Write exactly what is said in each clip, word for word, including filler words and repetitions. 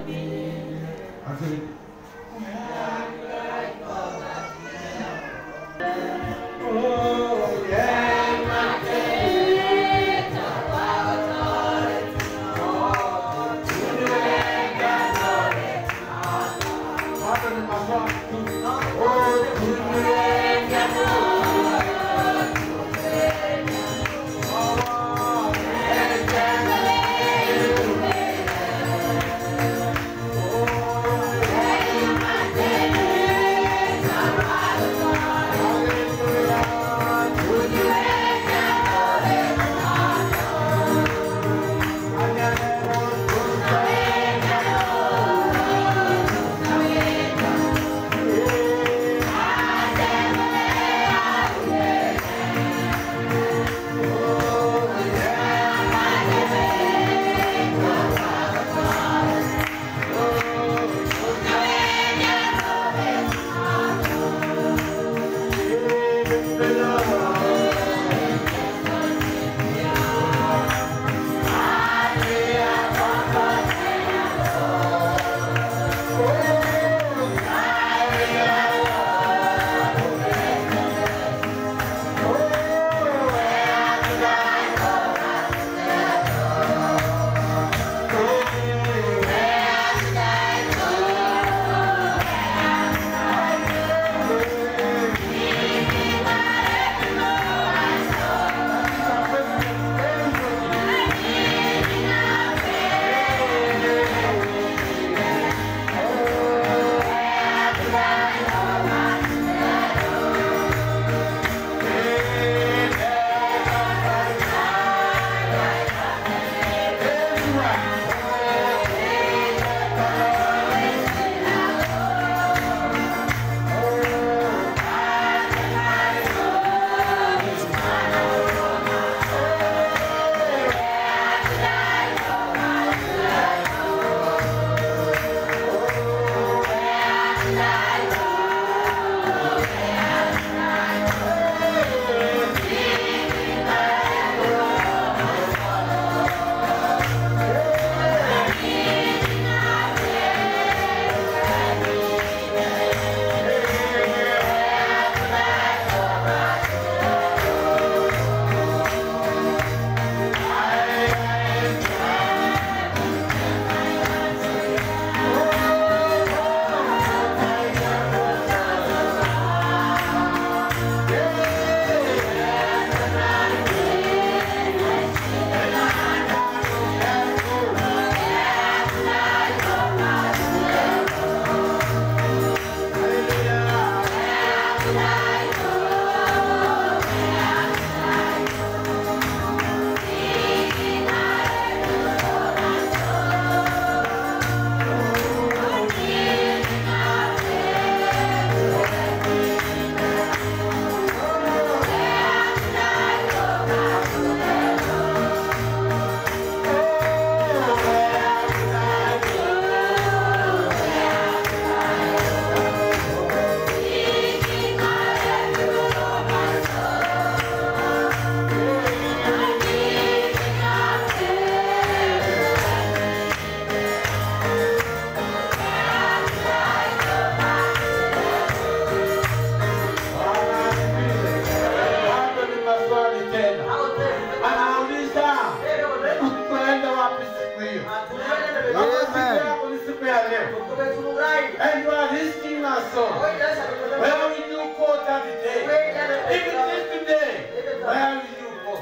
And you are risking our soul. Where will you go that day? If it is today, where will you go?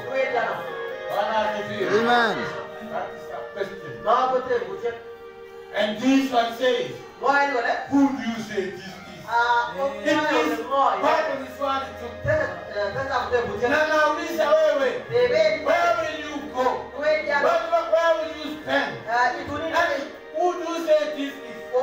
Amen. That is the question. And this one says, who do you say this is? It is Bible is one to now, now, listen, wait, wait. Where will you go? Where, where will you spend? And who do you say this is?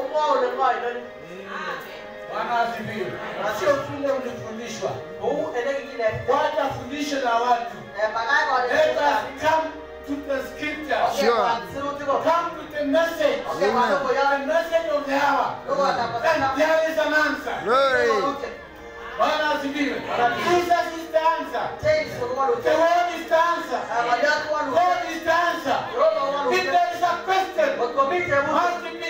Wanasifiwe. Sio vile ulifundishwa. Watafundisha na watu. Let us come to the scripture. Sure. Come to the message. The message of the hour. And there is an answer. Glory. Wanasifiwe. Jesus is the answer. The word is the answer. God is the answer. If there is a question, must be